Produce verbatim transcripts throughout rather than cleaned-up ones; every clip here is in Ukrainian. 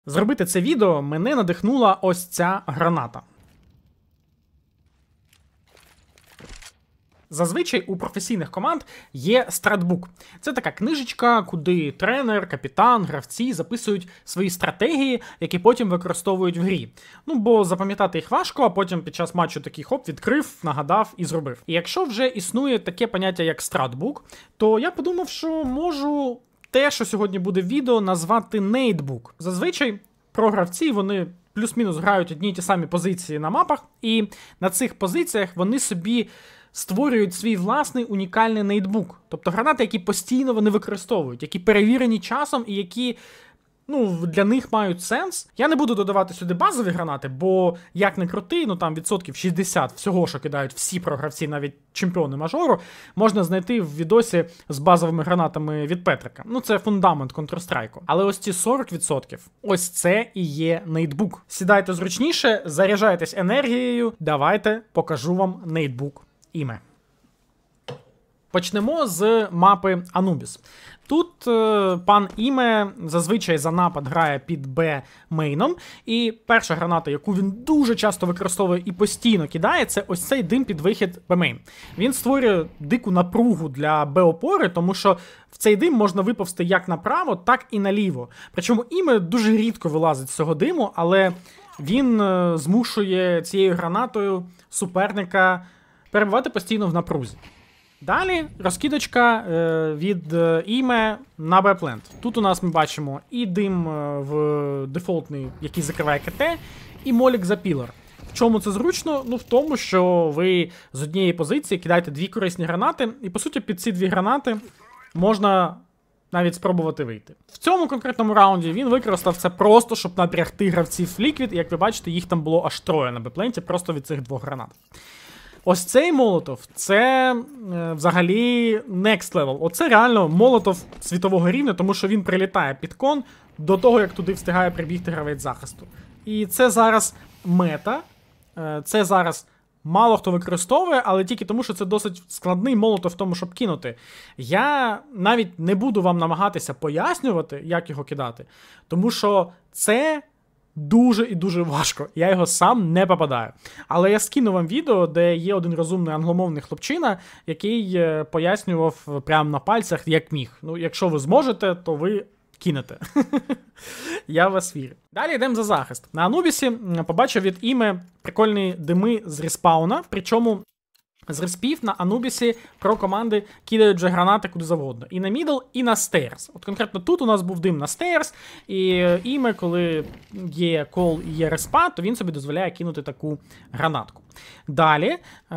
Зробити це відео мене надихнула ось ця граната. Зазвичай у професійних команд є стратбук. Це така книжечка, куди тренер, капітан, гравці записують свої стратегії, які потім використовують в грі. Ну, бо запам'ятати їх важко, а потім під час матчу такий хоп, відкрив, нагадав і зробив. І якщо вже існує таке поняття, як стратбук, то я подумав, що можу те, що сьогодні буде в відео, назвати нейтбук. Зазвичай програвці, вони плюс-мінус грають одні й ті самі позиції на мапах, і на цих позиціях вони собі створюють свій власний унікальний нейтбук. Тобто гранати, які постійно вони використовують, які перевірені часом і які, ну, для них мають сенс. Я не буду додавати сюди базові гранати, бо як не крути, ну там відсотків шістдесят всього, що кидають всі програвці, навіть чемпіони мажору, можна знайти в відосі з базовими гранатами від Петрика. Ну це фундамент Counter-Strike. Але ось ці сорок відсотків, ось це і є нейтбук. Сідайте зручніше, заряджайтесь енергією, давайте покажу вам нейтбук Іме. Почнемо з мапи Анубіс. Тут е, пан Іме зазвичай за напад грає під Б-мейном, і перша граната, яку він дуже часто використовує і постійно кидає, це ось цей дим під вихід Б-мейн. Він створює дику напругу для Б-опори, тому що в цей дим можна виповзти як направо, так і наліво. Причому Іме дуже рідко вилазить з цього диму, але він е, змушує цією гранатою суперника перебувати постійно в напрузі. Далі розкидочка е, від е, Іме на Б-плент. Тут у нас ми бачимо і дим е, в дефолтний, який закриває КТ, і молік за пілер. В чому це зручно? Ну в тому, що ви з однієї позиції кидаєте дві корисні гранати, і по суті під ці дві гранати можна навіть спробувати вийти. В цьому конкретному раунді він використав це просто, щоб напрягти гравців Liquid, і як ви бачите, їх там було аж троє на Б-пленті, просто від цих двох гранат. Ось цей молотов, це е, взагалі next level. Оце реально молотов світового рівня, тому що він прилітає під кон до того, як туди встигає прибігти гравець захисту. І це зараз мета, е, це зараз мало хто використовує, але тільки тому, що це досить складний молотов в тому, щоб кинути. Я навіть не буду вам намагатися пояснювати, як його кидати, тому що це дуже і дуже важко. Я його сам не попадаю. Але я скину вам відео, де є один розумний англомовний хлопчина, який е, пояснював прямо на пальцях, як міг. Ну, якщо ви зможете, то ви кинете. Я в вас вірю. Далі йдемо за захист. На Анубісі побачив від Іме прикольні дими з респауна, причому з респів на Анубісі про команди кидають вже гранати куди завгодно. І на мідл, і на стейрс. От конкретно тут у нас був дим на стейрс, і Іме, коли є кол і є респа, то він собі дозволяє кинути таку гранатку. Далі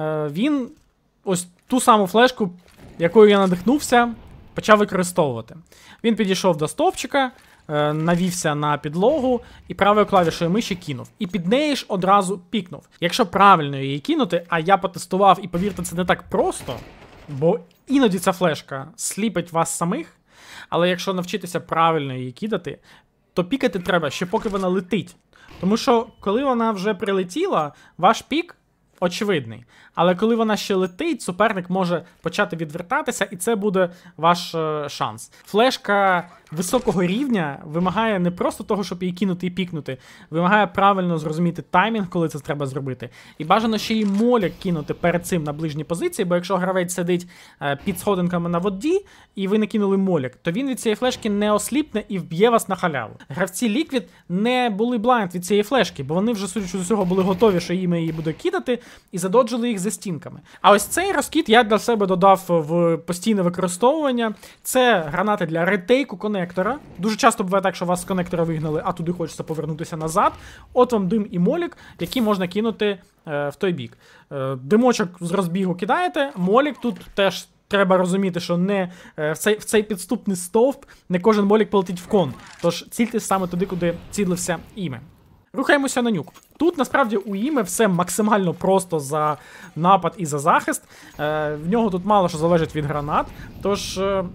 він ось ту саму флешку, якою я надихнувся, почав використовувати. Він підійшов до стовпчика, навівся на підлогу і правою клавішою миші кинув. І під неї ж одразу пікнув. Якщо правильно її кинути, а я потестував, і повірте, це не так просто, бо іноді ця флешка сліпить вас самих, але якщо навчитися правильно її кидати, то пікати треба ще поки вона летить. Тому що коли вона вже прилетіла, ваш пік очевидний. Але коли вона ще летить, суперник може почати відвертатися, і це буде ваш е, шанс. Флешка високого рівня вимагає не просто того, щоб її кинути і пікнути, вимагає правильно зрозуміти таймінг, коли це треба зробити. І бажано ще й молік кинути перед цим на ближній позиції, бо якщо гравець сидить е, під сходинками на воді, і ви не кинули молік, то він від цієї флешки не осліпне і вб'є вас на халяву. Гравці Liquid не були блайнд від цієї флешки, бо вони вже, судячи з усього, були готові, що їм її буде кидати, і задоджили їх за стінками. А ось цей розкид я для себе додав в постійне використовування. Це гранати для ретейку конектора. Дуже часто буває так, що вас з конектора вигнали, а туди хочеться повернутися назад. От вам дим і молік, які можна кинути е, в той бік. Е, димочок з розбігу кидаєте, молік тут теж треба розуміти, що не е, в, цей, в цей підступний стовп не кожен молік полетить в кон. Тож цільтесь саме туди, куди цілився Іме. Рухаємося на нюк. Тут, насправді, у Іме все максимально просто за напад і за захист. Е, в нього тут мало що залежить від гранат. Тож, е,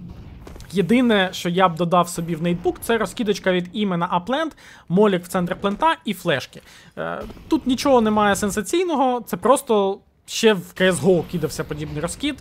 єдине, що я б додав собі в нейтбук, це розкидочка від Іме на апленд, молік в центр плента і флешки. Е, тут нічого немає сенсаційного, це просто Ще в кей ес го кидався подібний розкид,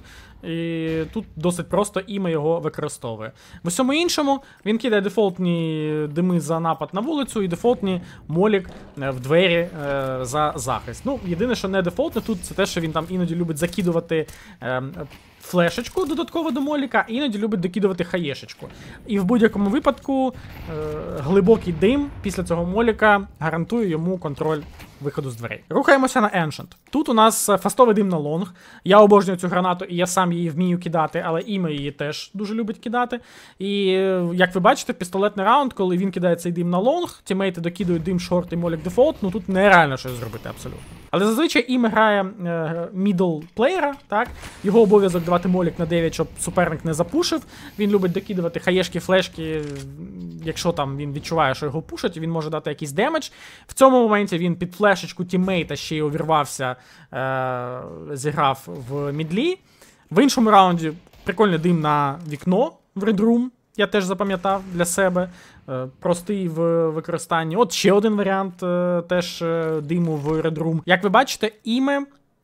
і тут досить просто іме його використовує. В усьому іншому він кидає дефолтні дими за напад на вулицю і дефолтні молік в двері е, за захист. Ну, єдине, що не дефолтне тут, це те, що він там іноді любить закидувати е, флешечку додатково до моліка, а іноді любить докидувати хаєшечку. І в будь-якому випадку е, глибокий дим після цього моліка гарантує йому контроль виходу з дверей. Рухаємося на Ancient. Тут у нас фастовий дим на лонг. Я обожнюю цю гранату, і я сам її вмію кидати, але іме її теж дуже любить кидати. І, як ви бачите, пістолетний раунд, коли він кидає цей дим на лонг, тімейти докидують дим, шорт і молік дефолт, ну тут нереально щось зробити абсолютно. Але зазвичай іме грає е, мідл плеєра, так? Його обов'язок давати молік на дев'ять, щоб суперник не запушив. Він любить докидувати хаєшки, флешки, якщо там він відчуває, що його пушать, він може дати якийсь демедж. В цьому моменті він під флешечку тіммейта ще й увірвався, е, зіграв в мідлі. В іншому раунді прикольний дим на вікно в Red Room. Я теж запам'ятав для себе. Е, простий в використанні. От ще один варіант е, теж е, диму в Red Room. Як ви бачите, іме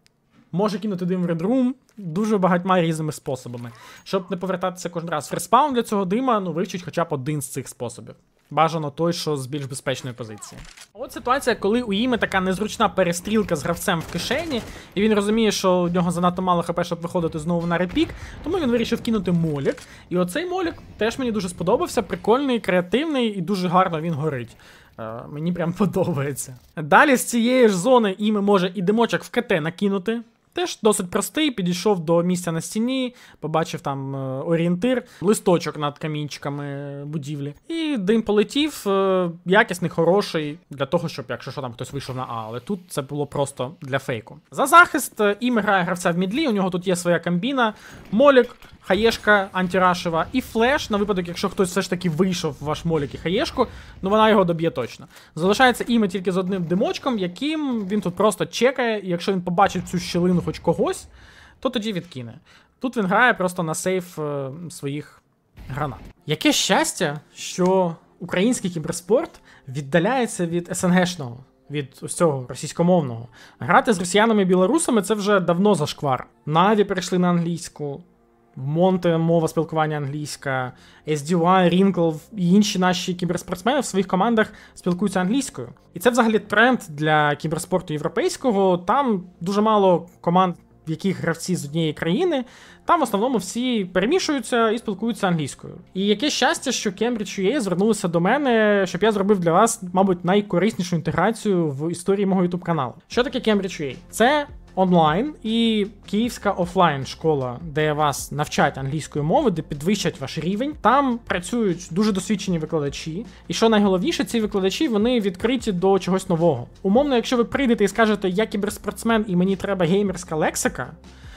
може кинути дим в Red Room дуже багатьма різними способами. Щоб не повертатися кожен раз в респаун для цього дима, ну вивчіть хоча б один з цих способів. Бажано той, що з більш безпечної позиції. От ситуація, коли у іме така незручна перестрілка з гравцем в кишені, і він розуміє, що у нього занадто мало хп, щоб виходити знову на репік, тому він вирішив кинути молік. І оцей молік теж мені дуже сподобався, прикольний, креативний і дуже гарно він горить. Е, мені прям подобається. Далі з цієї ж зони іме може і димочок в КТ накинути. Теж досить простий, підійшов до місця на стіні, побачив там е, орієнтир, листочок над камінчиками будівлі. І дим полетів, е, якісний, хороший, для того, щоб, якщо що, там хтось вийшов на А. Але тут це було просто для фейку. За захист е, іме грає гравця в мідлі, у нього тут є своя комбіна, молік, хаєшка антирашева і флеш, на випадок, якщо хтось все ж таки вийшов в ваш молік і хаєшку, ну вона його доб'є точно. Залишається іме тільки з одним димочком, яким він тут просто чекає, і якщо він побачить цю щілину хоч когось, то тоді відкине. Тут він грає просто на сейф е, своїх гранат. Яке щастя, що український кіберспорт віддаляється від ес ен гешного, від ось цього російськомовного. Грати з росіянами і білорусами – це вже давно зашквар. Наві перейшли на англійську, в Монте мова спілкування англійська, ес ді вай, Рінкл і інші наші кіберспортсмени в своїх командах спілкуються англійською. І це взагалі тренд для кіберспорту європейського. Там дуже мало команд, в яких гравці з однієї країни, там в основному всі перемішуються і спілкуються англійською. І яке щастя, що Cambridge ю ей звернулися до мене, щоб я зробив для вас, мабуть, найкориснішу інтеграцію в історії мого YouTube-каналу. Що таке Cambridge ю ей? Це онлайн і київська офлайн школа, де вас навчать англійської мови, де підвищать ваш рівень. Там працюють дуже досвідчені викладачі. І що найголовніше, ці викладачі, вони відкриті до чогось нового. Умовно, якщо ви прийдете і скажете, я кіберспортсмен і мені треба геймерська лексика,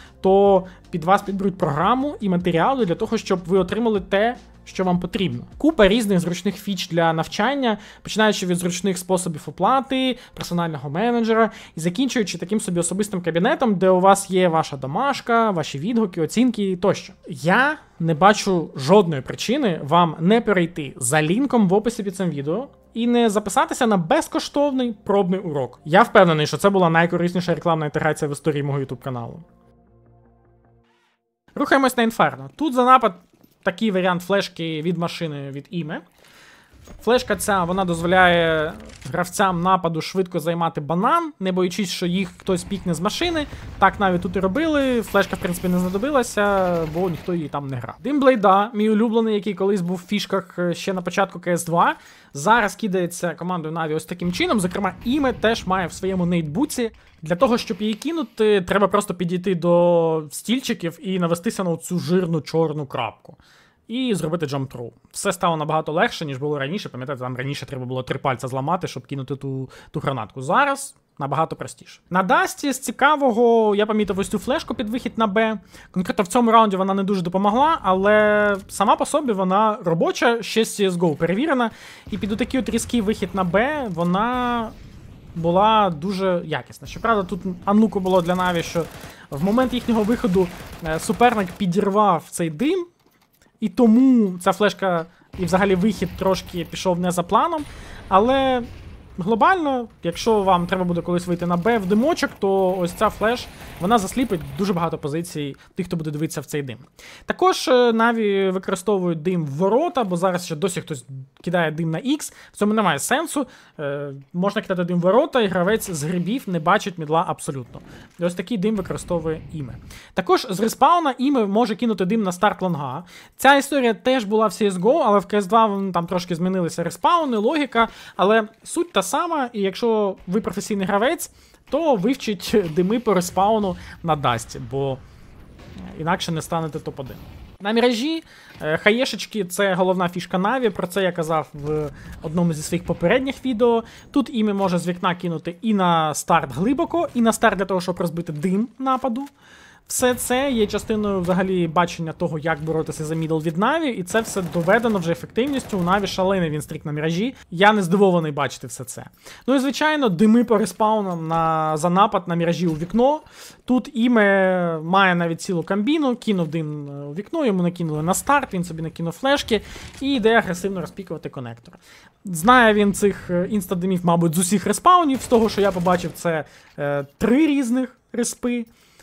то під вас підберуть програму і матеріали для того, щоб ви отримали те, що вам потрібно. Купа різних зручних фіч для навчання, починаючи від зручних способів оплати, персонального менеджера і закінчуючи таким собі особистим кабінетом, де у вас є ваша домашка, ваші відгуки, оцінки тощо. Я не бачу жодної причини вам не перейти за лінком в описі під цим відео і не записатися на безкоштовний пробний урок. Я впевнений, що це була найкорисніша рекламна інтеграція в історії мого YouTube каналу. Рухаємось на Інферно. Тут за напад такий варіант флешки від машини від іме. Флешка ця, вона дозволяє гравцям нападу швидко займати банан, не боючись, що їх хтось пікне з машини. Так навіть тут і робили. Флешка, в принципі, не знадобилася, бо ніхто її там не грав. Дим Блейда, мій улюблений, який колись був в фішках ще на початку кей ес два, зараз кидається командою Na'Vi ось таким чином. Зокрема, іме теж має в своєму нейтбуці. Для того, щоб її кинути, треба просто підійти до стільчиків і навестися на цю жирну чорну крапку. І зробити джамп-тру. Все стало набагато легше, ніж було раніше. Пам'ятаєте, там раніше треба було три пальця зламати, щоб кинути ту, ту гранатку. Зараз набагато простіше. На Дасті з цікавого я помітив ось цю флешку під вихід на Б. Конкретно в цьому раунді вона не дуже допомогла, але сама по собі вона робоча, ще з сі ес го перевірена. І під отакий от різкий вихід на Б вона була дуже якісна. Щоправда, тут анлуку було для Na'Vi, що в момент їхнього виходу суперник підірвав цей дим, і тому ця флешка і взагалі вихід трошки пішов не за планом. Але глобально, якщо вам треба буде колись вийти на Б в димочок, то ось ця флеш вона засліпить дуже багато позицій тих, хто буде дивитися в цей дим. Також Na'Vi використовують дим в ворота, бо зараз ще досі хтось кидає дим на X, в цьому немає сенсу. Е, можна кидати дим в ворота, і гравець з грибів не бачить мідла абсолютно. І ось такий дим використовує Іме. Також з респауна Іме може кинути дим на старт лонга. Ця історія теж була в сі ес го, але в кей ес два там трошки змінилися респауни, логіка, але суть та сама, і якщо ви професійний гравець, то вивчіть дими по респауну на Дасті, бо інакше не станете топ один. На міражі хаєшечки – це головна фішка Na'Vi, про це я казав в одному зі своїх попередніх відео. Тут Іме може з вікна кинути і на старт глибоко, і на старт для того, щоб розбити дим нападу. Все це є частиною взагалі бачення того, як боротися за мідл від Na'Vi, і це все доведено вже ефективністю. У Na'Vi шалений вінстрік на міражі. Я не здивований бачити все це. Ну і звичайно, дими по респаунам на, за напад на міражі у вікно. Тут Іме має навіть цілу комбіну, кинув дим у вікно, йому накинули на старт, він собі накинув флешки і йде агресивно розпікувати конектор. Знає він цих інстадимів, мабуть, з усіх респаунів, з того, що я побачив, це е, три різних респи.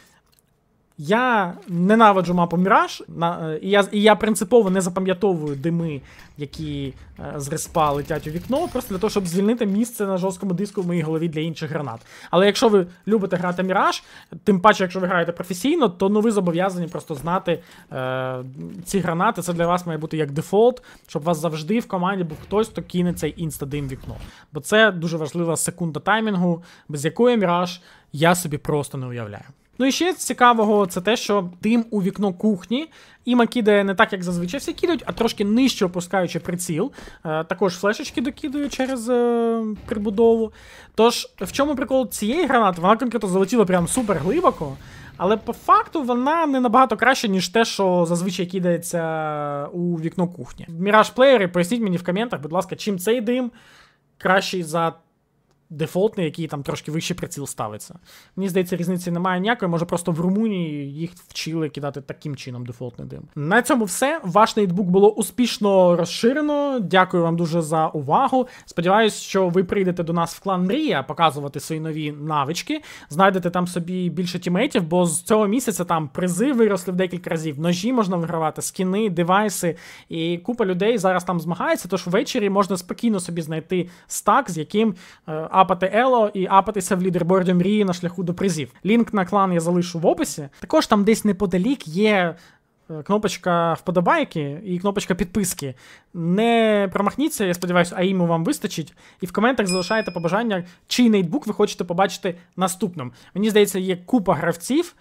Я ненавиджу мапу Міраж, і я, і я принципово не запам'ятовую дими, які е, з респа летять у вікно, просто для того, щоб звільнити місце на жорсткому диску в моїй голові для інших гранат. Але якщо ви любите грати Міраж, тим паче, якщо ви граєте професійно, то ну, ви зобов'язані просто знати е, ці гранати. Це для вас має бути як дефолт, щоб у вас завжди в команді був хтось, хто кине цей інстадим в вікно. Бо це дуже важлива секунда таймінгу, без якої Міраж я собі просто не уявляю. Ну і ще з цікавого це те, що дим у вікно кухні Іма кидає не так, як зазвичай всі кидають, а трошки нижче опускаючи приціл. Е, також флешечки докидує через е, прибудову. Тож, в чому прикол цієї гранати? Вона конкретно залетіла прям супер глибоко, але по факту вона не набагато краще, ніж те, що зазвичай кидається у вікно кухні. Міраж-плеєри, поясніть мені в коментах, будь ласка, чим цей дим кращий за дефолтний, який там трошки вище приціл ставиться. Мені здається, різниці немає ніякої, може просто в Румунії їх вчили кидати таким чином дефолтний дим. На цьому все. Ваш ноутбук було успішно розширено. Дякую вам дуже за увагу. Сподіваюсь, що ви прийдете до нас в клан Мрія показувати свої нові навички. Знайдете там собі більше тімейтів, бо з цього місяця там призи виросли в декілька разів. Ножі можна вигравати, скіни, девайси. І купа людей зараз там змагається, тож ввечері можна спокійно собі знайти стак, з яким е, апати Ело і апатися в лідерборді Мрії на шляху до призів. Лінк на клан я залишу в описі. Також там десь неподалік є кнопочка вподобайки і кнопочка підписки. Не промахніться, я сподіваюся, АІМу вам вистачить. І в коментах залишайте побажання, чий ноутбук ви хочете побачити наступним. Мені здається, є купа гравців,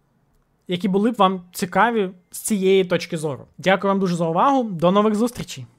які були б вам цікаві з цієї точки зору. Дякую вам дуже за увагу. До нових зустрічей!